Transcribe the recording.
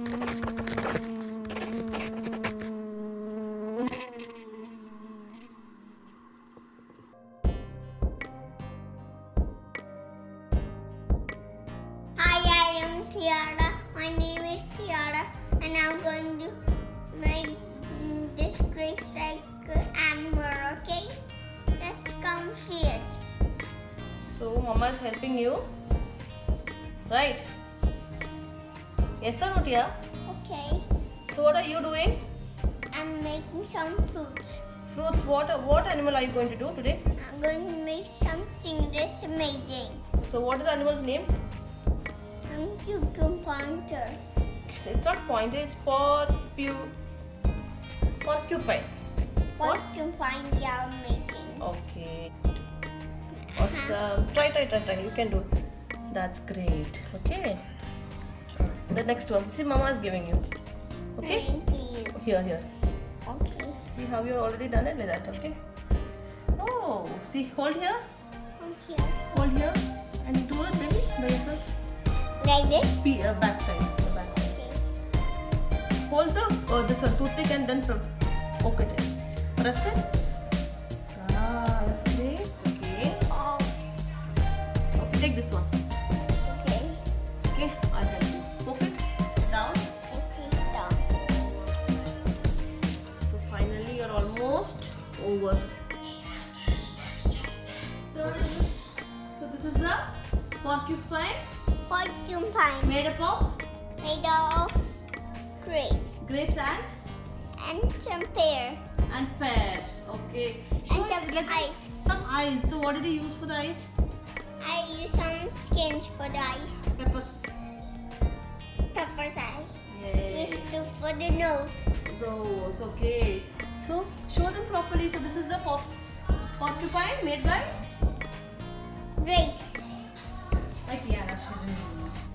Hi, I am Tiara. My name is Tiara, and I'm going to make this grapes like amber. Okay, let's come see it. So Mama is helping you, right? Yes or no, Tia? Okay, So what are you doing? I'm making some fruits. Fruits. What animal are you going to do today? I'm going to make something that's amazing. So what is the animal's name? Cucumber. It's not pointer. It's porcupine. What you find you're making? Okay. Awesome. Try. You can do it. That's great. Okay. The next one. See, Mama is giving you. Okay. Thank you. Here. Okay. See how you already done it like that. Okay. Oh, see, hold here, and do it, baby, by yourself. Like this? Back side. Okay. Hold this one, toothpick, and then poke it in. Press it. Ah, that's great. Okay. Oh, Okay, take this one. okay. Okay, I'll help you. Poke it down. Okay, down. So finally, you're almost over. So this is the porcupine Porcupine made up of made of grapes grapes and some pear and pear. Okay. and some ice. Some ice. So what did you use for the ice? I use some skins for the ice. Peppers. Pepper ice. Yes. Used to for the nose. Those. Okay. So show them properly. So this is the porcupine made by Grapes. Tiara.